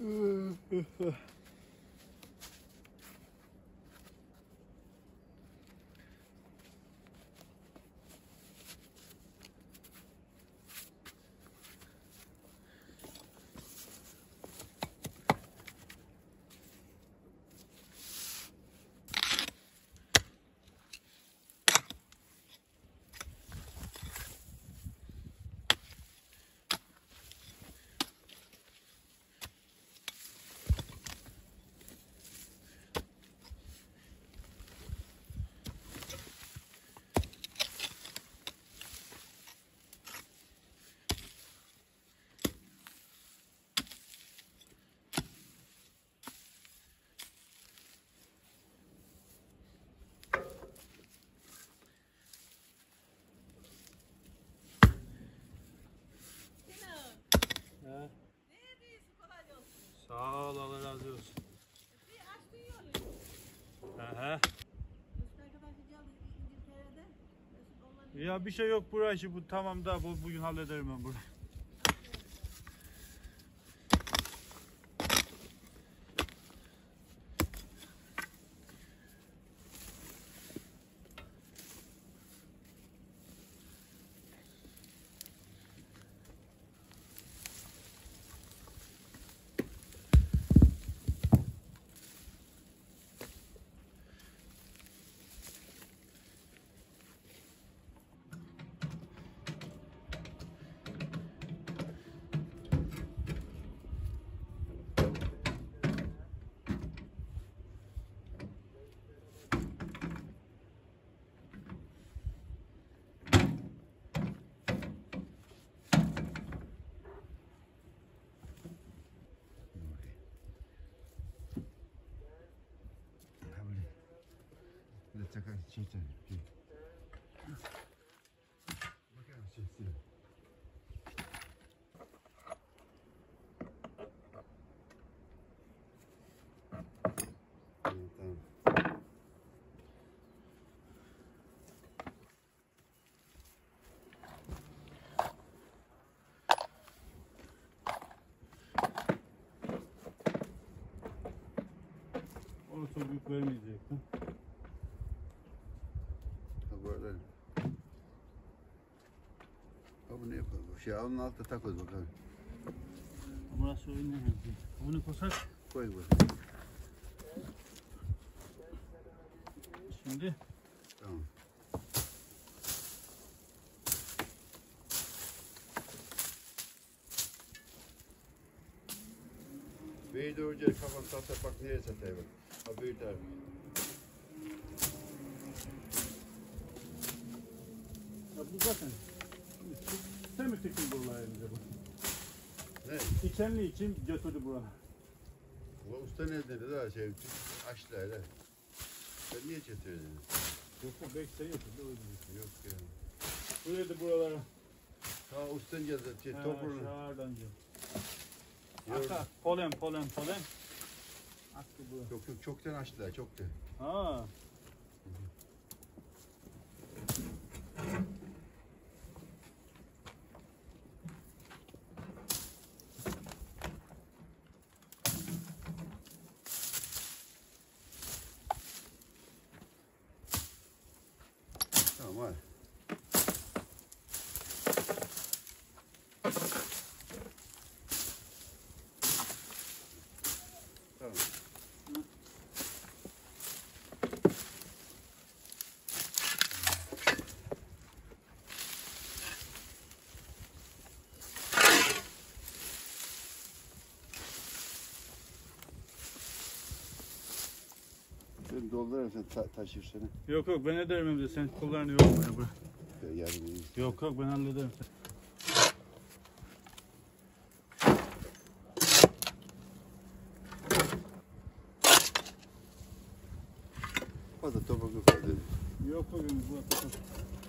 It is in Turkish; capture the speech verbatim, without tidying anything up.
Sağ ol, Allah razı olsun. Aha. Ya bir şey yok burası, bu tamam da bu bugün hallederim ben burayı. 잠깐 진짜 이렇게 막아야 수 있어요. 일단 Onu çocuk vermeyecektim. böyle. Bu ne yapalım? Şey onun altına takoz bakalım. Burası öyle. Onu koysak. Koy bakalım. Şimdi. Tamam. Büyüdü önce kafan tahta bak nereye satayım. Ha büyüdü abi. Ya bu zaten. Sen mi çekin buralar elinde bu? Ne? İçenli için götürdü buraya. Ulan usta ne dedi daha şey açtı öyle. Sen niye çetiyorsun? Yok o beş sene yok. Yok ya. Buraya da buralara. Ha ustan geldi. Şey, Ha, toprağını. şahırdan gel. Yok. Aka, polen polen polen. Attı buraya. Yok yok çoktan açtılar çoktan. Ha. Tamam hadi. Tamam. Sen doldurursan ta taşır seni. Yok yok ben ederim hem de sen kullarını yorma ya bırak. Yardım edeyim. Yok yok ben hallederim. Fazla toprak yok. Yok bugün bu